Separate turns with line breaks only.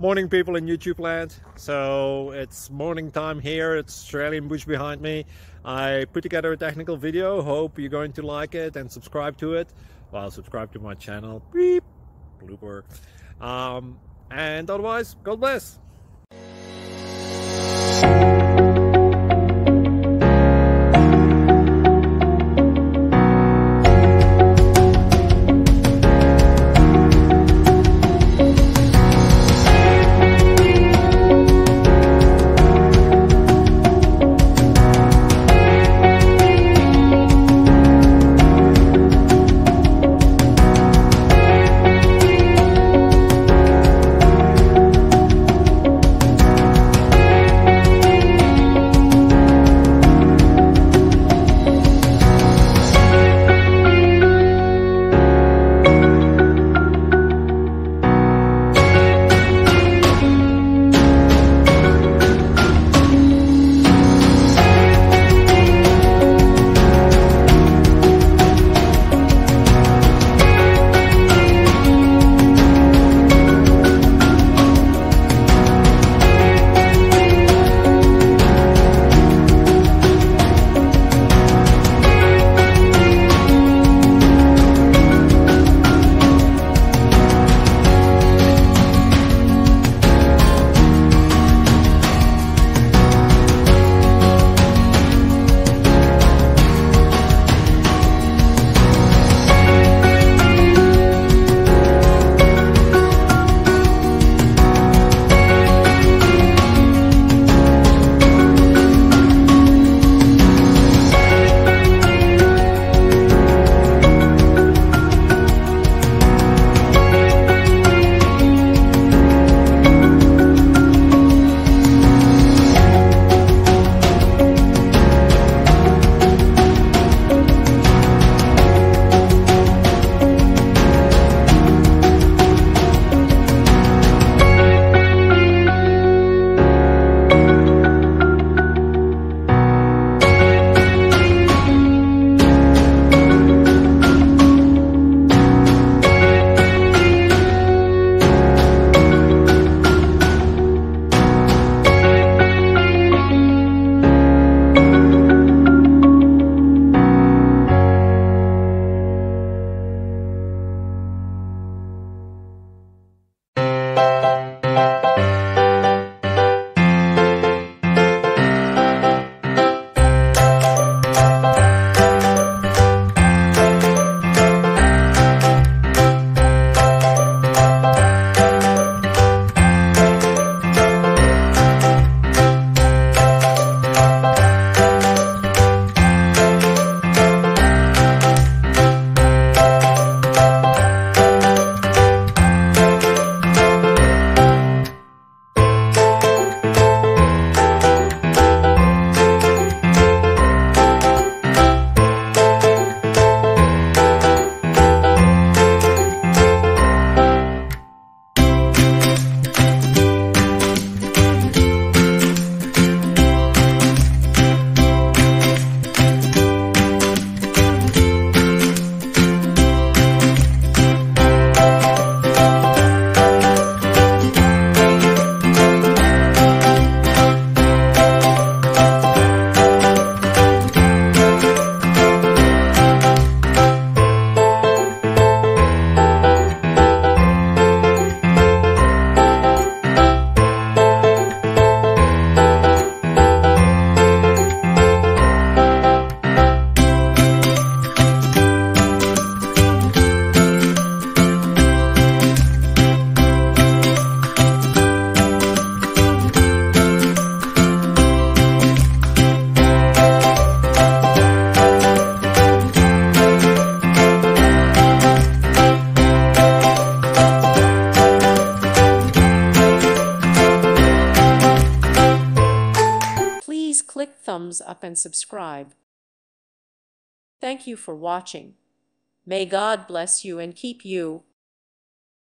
Morning, people in YouTube land. So it's morning time here. It's Australian bush behind me. I put together a technical video. Hope you're going to like it and subscribe to it. Well, subscribe to my channel. Beep. Blooper. And otherwise, God bless.
Click thumbs up and subscribe. Thank you for watching. May God bless you and keep you.